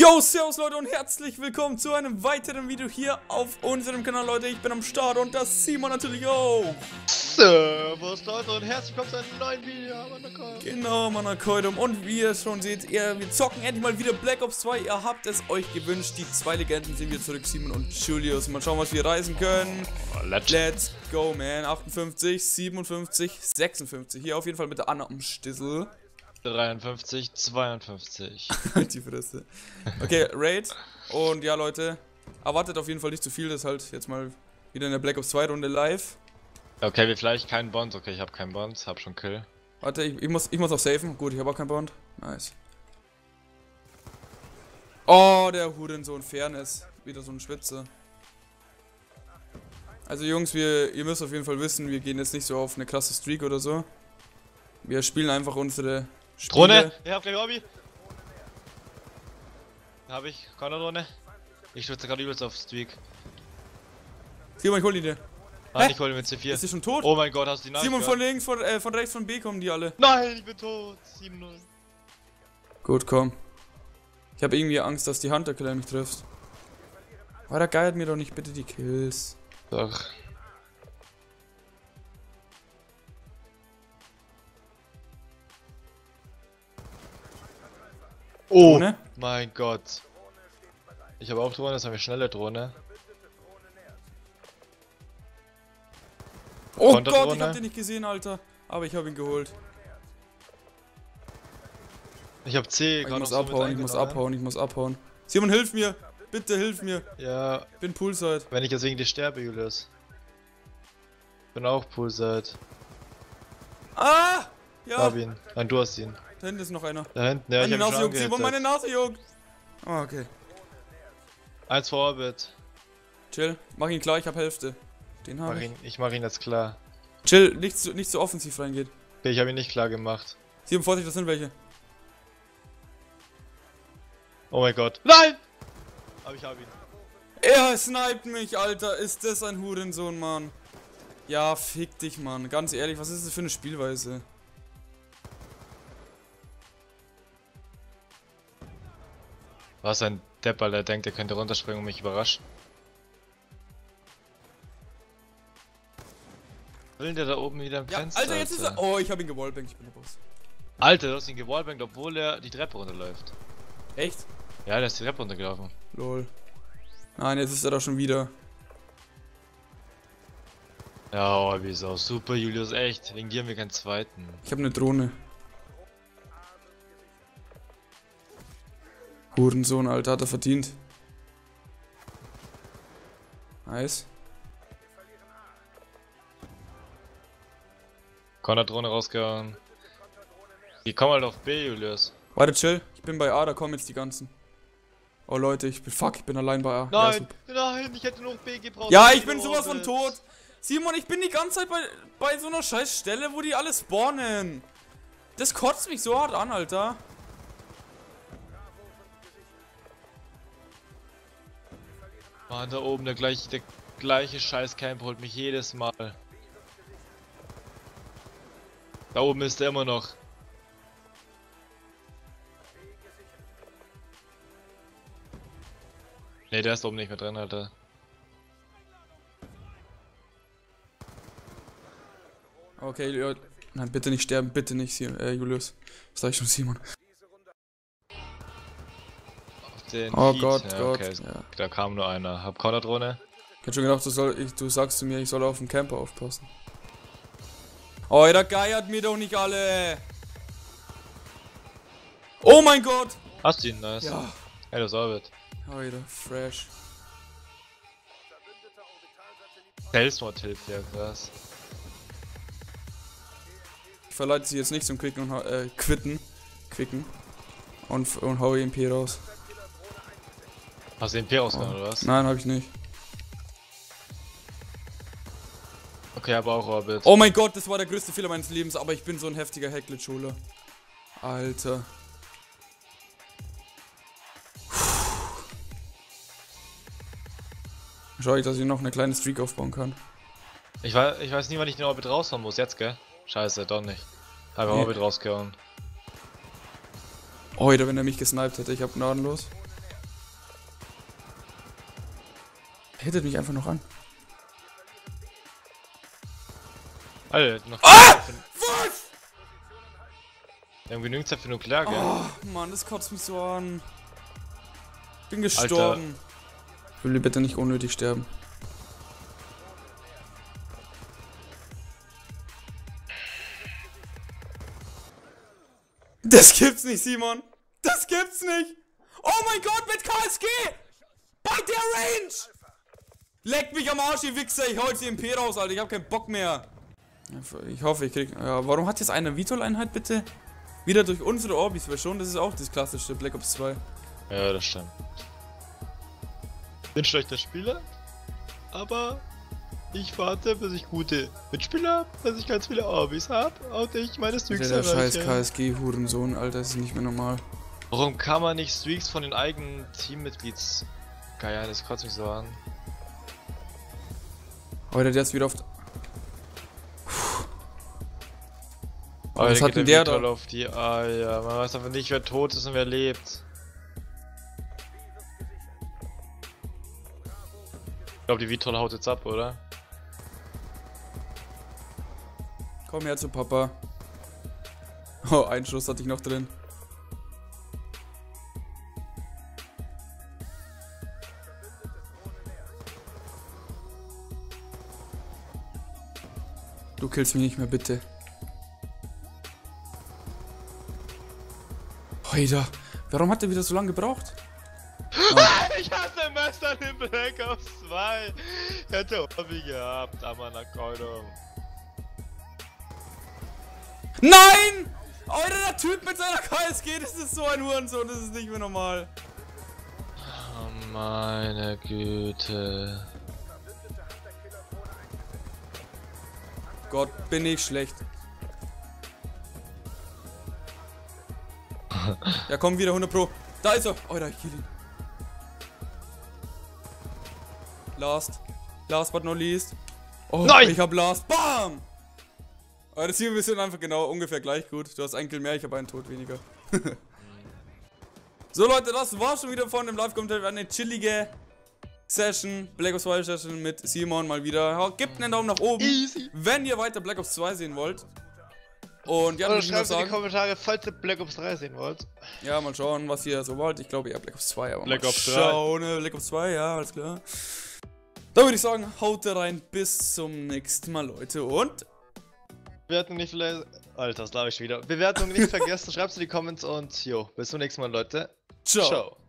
Yo, servus Leute und herzlich willkommen zu einem weiteren Video hier auf unserem Kanal, Leute. Ich bin am Start und das Simon natürlich auch. Servus Leute und herzlich willkommen zu einem neuen Video, Manakoidum. Genau, Manakoidum. Und wie ihr schon seht, wir zocken endlich mal wieder Black Ops 2. Ihr habt es euch gewünscht. Die zwei Legenden sind wieder zurück, Simon und Julius. Mal schauen, was wir reisen können. Let's go, man. 58, 57, 56. Hier auf jeden Fall mit der Anna am Stissel. 53, 52. Die Fresse. Okay, Raid. Und ja, Leute, erwartet auf jeden Fall nicht zu viel. Das ist halt jetzt mal wieder in der Black Ops 2 Runde live. Okay, wir vielleicht keinen Bond. Okay, ich habe keinen Bond, hab schon Kill. Warte, ich muss auch safen. Gut, ich habe auch keinen Bond. Nice. Oh, der Hurensohn Fairness. Wieder so ein Schwitzer. Also Jungs, ihr müsst auf jeden Fall wissen, wir gehen jetzt nicht so auf eine krasse Streak oder so. Wir spielen einfach unsere Spiele. Drohne! Ich hab gleich Hobby! Hab ich, keine Drohne. Ich schwitze gerade übelst auf Streak. Simon, ich hol die dir. Nein, ich hol ihn mit C4. Ist die schon tot? Oh mein Gott, hast du die Nachricht Simon, gehört? von links, von rechts, von B kommen die alle. Nein, ich bin tot! 7-0. Gut, komm. Ich habe irgendwie Angst, dass die Hunter-Killer mich trifft. Oh, da geiert mir doch nicht bitte die Kills. Doch. Oh Drohne? mein Gott. Ich habe auch Drohne, das haben wir schnelle Drohne. Oh Konterdrohne. Gott, ich hab den nicht gesehen, Alter. Aber ich habe ihn geholt. Ich hab C, Ich muss abhauen, ich muss abhauen. Simon, hilf mir! Bitte hilf mir! Ja, Bin Poolside. wenn ich jetzt wegen dir sterbe, Julius. Bin auch Poolside. Ah! Ja! Hab ihn. Nein, du hast ihn. Da hinten ist noch einer. Da hinten, ja, ich Meine hab ihn Nase schon juckt, Simon, meine angehittet. Nase juckt! Ah, okay. 1 vor Orbit. Chill, mach ihn klar, ich hab Hälfte. Den hab Ich mach ihn jetzt klar. Chill, nicht so offensiv reingeht. Okay, ich habe ihn nicht klar gemacht. Simon, Vorsicht, das sind welche. Oh mein Gott. Nein! Aber ich hab ihn. Er sniped mich, Alter. Ist das ein Hurensohn, Mann? Ja, fick dich, Mann. Ganz ehrlich, was ist das für eine Spielweise? Was ein Deppal, der denkt, er könnte runterspringen und mich überraschen. Will denn der da oben wieder im Ja, Fenster? Alter, jetzt ist er. Oh, ich hab ihn gewallbankt, ich bin der Boss. Alter, du hast ihn gewallbankt, obwohl er die Treppe runterläuft. Echt? Ja, der ist die Treppe runtergelaufen. Lol. Nein, jetzt ist er da schon wieder. Ja, oh, wie ist auch super, Julius, echt. Wegen dir haben wir keinen zweiten. Ich habe eine Drohne. Hurensohn, Alter, hat er verdient. Nice. Konterdrohne rausgehauen. Die kommen halt auf B, Julius. Warte, chill. Ich bin bei A, da kommen jetzt die ganzen. Oh Leute, ich bin allein bei A. Nein, Ja, nein, ich hätte noch B gebraucht. ja, ich bin sowas von tot. Simon, ich bin die ganze Zeit bei so einer scheiß Stelle, wo die alle spawnen. Das kotzt mich so hart an, Alter. Mann, da oben der gleiche Scheiß-Camp holt mich jedes Mal. Da oben ist er immer noch. Ne, der ist oben nicht mehr drin, Alter. Okay, Leute. Nein, bitte nicht sterben, bitte nicht, Julius. Was sag ich schon, Simon? Auf den Oh Heat. Gott, Ja, Gott. okay, Ja. da kam nur einer. Hab Konterdrohne. Ich hab schon gedacht, du sagst zu mir, ich soll auf den Camper aufpassen. Oh, da geiert mir doch nicht alle. Oh mein Gott. Hast du ihn, nice. Ja. Hey, das Orbit. Alter, fresh. Selbstmord hilft ja krass. Ich verleite sie jetzt nicht zum Quicken und Quicken. Und hau EMP raus. Hast du den P rausgehauen, oder was? Nein, hab ich nicht. Okay, aber auch Orbit. Oh mein Gott, das war der größte Fehler meines Lebens, aber ich bin so ein heftiger Hacklet-Schule. Alter. Schau ich, dass ich noch eine kleine Streak aufbauen kann. Ich weiß nie, wann ich den Orbit raushauen muss. Jetzt, gell? Scheiße, doch nicht. Habe Orbit rausgehauen. Oh, Alter, wenn er mich gesniped hätte, ich hab gnadenlos. Hittet mich einfach noch an. Alter, noch Was? Wir haben genügend Zeit für Nuklear, gell? Oh, Mann, das kotzt mich so an. Bin gestorben. Alter. Ich will bitte nicht unnötig sterben. Das gibt's nicht, Simon. Das gibt's nicht. Oh mein Gott, mit KSG. Bei der Range. Leck mich am Arsch, ihr Wichser. Ich hau jetzt die MP raus, Alter. Ich hab keinen Bock mehr. Ich hoffe, ich krieg... Ja, warum hat jetzt eine Vitol-Einheit, bitte? Wieder durch unsere Orbis, weil schon, das ist auch das klassische Black Ops 2. Ja, das stimmt. Bin schlechter Spieler, aber ich warte, bis ich gute Mitspieler habe, dass ich ganz viele Orbis habe und ich meine Streaks erreiche. Der scheiß KSG-Hurensohn, Alter, das ist nicht mehr normal. Warum kann man nicht Streaks von den eigenen Teammitglieds geiern? Das kotzt mich so an. Aber der ist wieder auf... Oh, was hat denn der da? Auf die Eier. Man weiß einfach nicht, wer tot ist und wer lebt. Ich glaube, die Vitol haut jetzt ab, oder? Komm her zu Papa. Oh, einen Schuss hatte ich noch drin. Du killst mich nicht mehr, bitte. Alter, warum hat der wieder so lange gebraucht? Oh. Ich hatte Messer in Black Ops 2. Ich hätte Hobby gehabt, aber nach Keulung. Nein! Alter, der Typ mit seiner KSG, das ist so ein Hurensohn, das ist nicht mehr normal. Oh meine Güte. Gott, bin ich schlecht. Ja, komm wieder 100 Pro. Da ist er. Alter, ich kill ihn. Last but not least. Oh, nein! Ich hab Last. Bam! Aber das hier, wir sind einfach genau ungefähr gleich gut. Du hast einen Kill mehr, ich habe einen Tod weniger. So Leute, das war's schon wieder von dem Live-Kommentar. Eine chillige Session, Black Ops 2 Session mit Simon mal wieder. Gebt einen Daumen nach oben, easy, wenn ihr weiter Black Ops 2 sehen wollt. Und ja, oder schreibt in die Kommentare, falls ihr Black Ops 3 sehen wollt. Ja, mal schauen, was ihr so wollt. Ich glaube eher Black Ops 2, aber Black Ops 3. Schauen, Black Ops 2, ja, alles klar. Da würde ich sagen, haut rein, bis zum nächsten Mal, Leute, und... Bewertung nicht vielleicht... Alter, das glaube ich schon wieder. Bewertung nicht vergessen, schreibt in die Comments und jo, bis zum nächsten Mal, Leute. Ciao. Ciao.